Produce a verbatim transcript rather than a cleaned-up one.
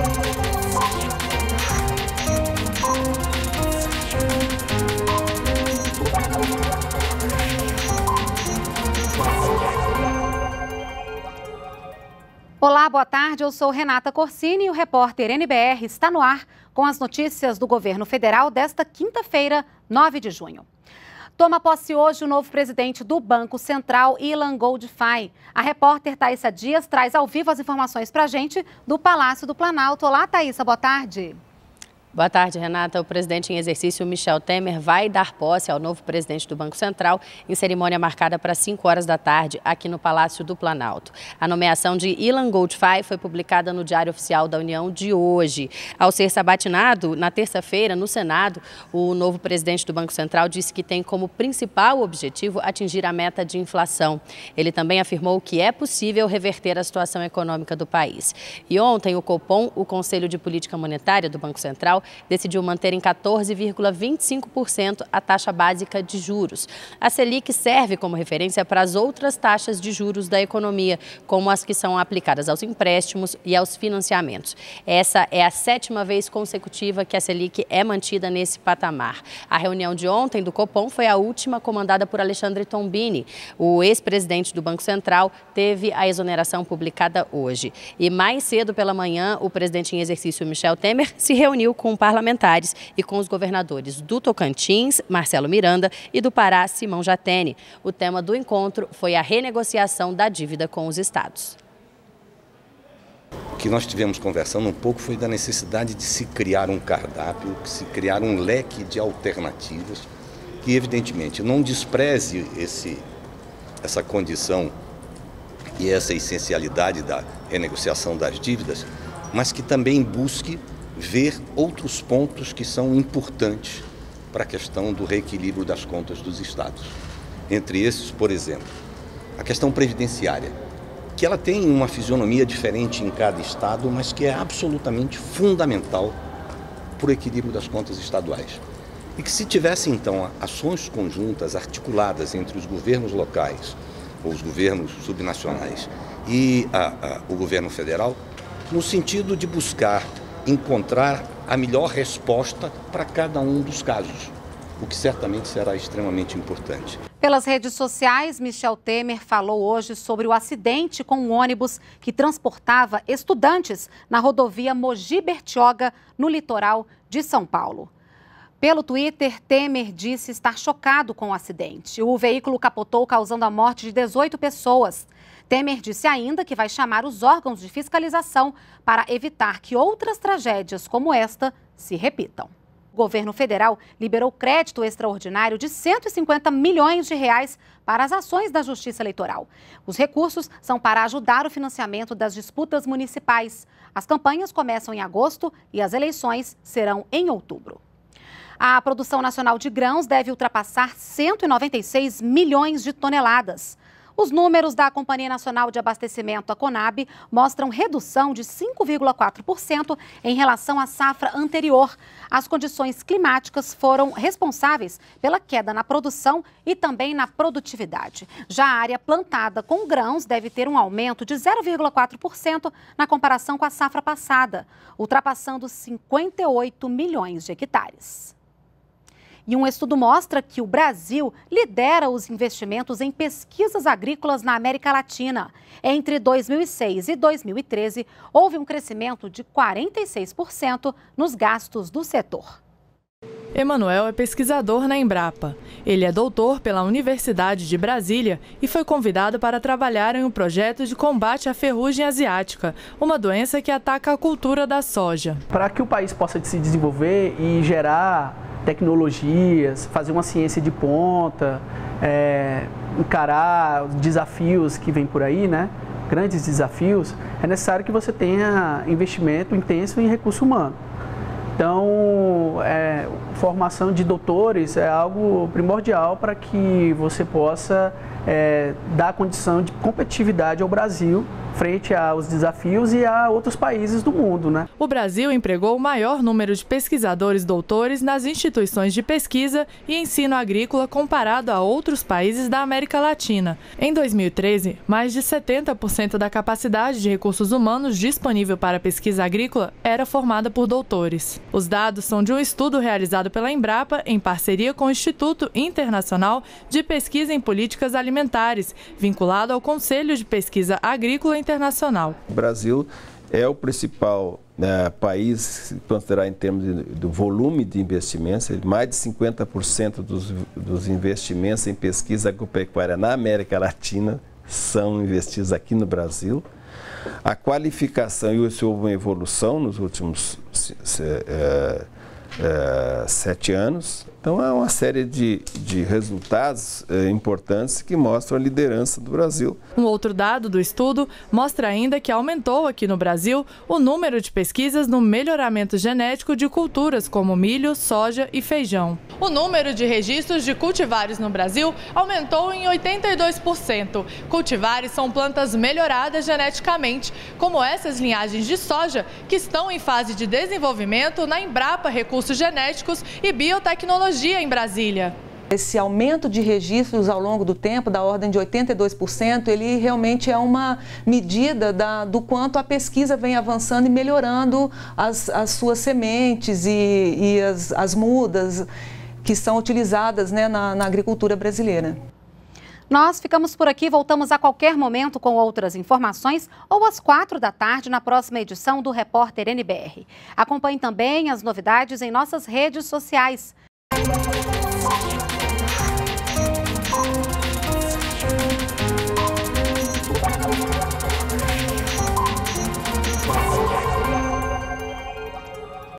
Olá, boa tarde. Eu sou Renata Corsini e o repórter N B R está no ar com as notícias do governo federal desta quinta-feira, nove de junho. Toma posse hoje o novo presidente do Banco Central, Ilan Goldfein. A repórter Thaisa Dias traz ao vivo as informações para a gente do Palácio do Planalto. Olá, Thaisa, boa tarde. Boa tarde, Renata. O presidente em exercício, Michel Temer, vai dar posse ao novo presidente do Banco Central em cerimônia marcada para cinco horas da tarde, aqui no Palácio do Planalto. A nomeação de Ilan Goldfein foi publicada no Diário Oficial da União de hoje. Ao ser sabatinado, na terça-feira, no Senado, o novo presidente do Banco Central disse que tem como principal objetivo atingir a meta de inflação. Ele também afirmou que é possível reverter a situação econômica do país. E ontem, o Copom, o Conselho de Política Monetária do Banco Central, decidiu manter em quatorze vírgula vinte e cinco por cento a taxa básica de juros. A Selic serve como referência para as outras taxas de juros da economia, como as que são aplicadas aos empréstimos e aos financiamentos. Essa é a sétima vez consecutiva que a Selic é mantida nesse patamar. A reunião de ontem do Copom foi a última comandada por Alexandre Tombini. O ex-presidente do Banco Central teve a exoneração publicada hoje. E mais cedo pela manhã, o presidente em exercício, Michel Temer, se reuniu com parlamentares e com os governadores do Tocantins, Marcelo Miranda, e do Pará, Simão Jatene. O tema do encontro foi a renegociação da dívida com os estados. O que nós tivemos conversando um pouco foi da necessidade de se criar um cardápio, de se criar um leque de alternativas que, evidentemente, não despreze esse, essa condição e essa essencialidade da renegociação das dívidas, mas que também busque ver outros pontos que são importantes para a questão do reequilíbrio das contas dos estados. Entre esses, por exemplo, a questão previdenciária, que ela tem uma fisionomia diferente em cada estado, mas que é absolutamente fundamental para o equilíbrio das contas estaduais. E que se tivesse, então, ações conjuntas, articuladas entre os governos locais, ou os governos subnacionais e a, a, o governo federal, no sentido de buscar encontrar a melhor resposta para cada um dos casos, o que certamente será extremamente importante. Pelas redes sociais, Michel Temer falou hoje sobre o acidente com um ônibus que transportava estudantes na rodovia Mogi Bertioga, no litoral de São Paulo. Pelo Twitter, Temer disse estar chocado com o acidente. O veículo capotou, causando a morte de dezoito pessoas. Temer disse ainda que vai chamar os órgãos de fiscalização para evitar que outras tragédias como esta se repitam. O governo federal liberou crédito extraordinário de cento e cinquenta milhões de reais para as ações da Justiça Eleitoral. Os recursos são para ajudar o financiamento das disputas municipais. As campanhas começam em agosto e as eleições serão em outubro. A produção nacional de grãos deve ultrapassar cento e noventa e seis milhões de toneladas. Os números da Companhia Nacional de Abastecimento, a Conab, mostram redução de cinco vírgula quatro por cento em relação à safra anterior. As condições climáticas foram responsáveis pela queda na produção e também na produtividade. Já a área plantada com grãos deve ter um aumento de zero vírgula quatro por cento na comparação com a safra passada, ultrapassando cinquenta e oito milhões de hectares. E um estudo mostra que o Brasil lidera os investimentos em pesquisas agrícolas na América Latina. Entre dois mil e seis e dois mil e treze, houve um crescimento de quarenta e seis por cento nos gastos do setor. Emanuel é pesquisador na Embrapa. Ele é doutor pela Universidade de Brasília e foi convidado para trabalhar em um projeto de combate à ferrugem asiática, uma doença que ataca a cultura da soja. Para que o país possa se desenvolver e gerar tecnologias, fazer uma ciência de ponta, é, encarar desafios que vêm por aí, né? Grandes desafios, é necessário que você tenha investimento intenso em recurso humano. Então, é, formação de doutores é algo primordial para que você possa é, dar condição de competitividade ao Brasil frente aos desafios e a outros países do mundo, né? O Brasil empregou o maior número de pesquisadores doutores nas instituições de pesquisa e ensino agrícola comparado a outros países da América Latina. Em dois mil e treze, mais de setenta por cento da capacidade de recursos humanos disponível para pesquisa agrícola era formada por doutores. Os dados são de um estudo realizado pela Embrapa em parceria com o Instituto Internacional de Pesquisa em Políticas Alimentares, vinculado ao Conselho de Pesquisa Agrícola Internacional. O Brasil é o principal né, país, se considerar em termos de, do volume de investimentos, mais de cinquenta por cento dos, dos investimentos em pesquisa agropecuária na América Latina são investidos aqui no Brasil. A qualificação, e isso houve uma evolução nos últimos é, é, sete anos. Então, é uma série de, de resultados é, importantes que mostram a liderança do Brasil. Um outro dado do estudo mostra ainda que aumentou aqui no Brasil o número de pesquisas no melhoramento genético de culturas como milho, soja e feijão. O número de registros de cultivares no Brasil aumentou em oitenta e dois por cento. Cultivares são plantas melhoradas geneticamente, como essas linhagens de soja, que estão em fase de desenvolvimento na Embrapa Recursos Genéticos e Biotecnologia em Brasília. Esse aumento de registros ao longo do tempo, da ordem de oitenta e dois por cento, ele realmente é uma medida da, do quanto a pesquisa vem avançando e melhorando as, as suas sementes e, e as, as mudas que são utilizadas né, na, na agricultura brasileira. Nós ficamos por aqui, voltamos a qualquer momento com outras informações ou às quatro da tarde na próxima edição do Repórter N B R. Acompanhe também as novidades em nossas redes sociais.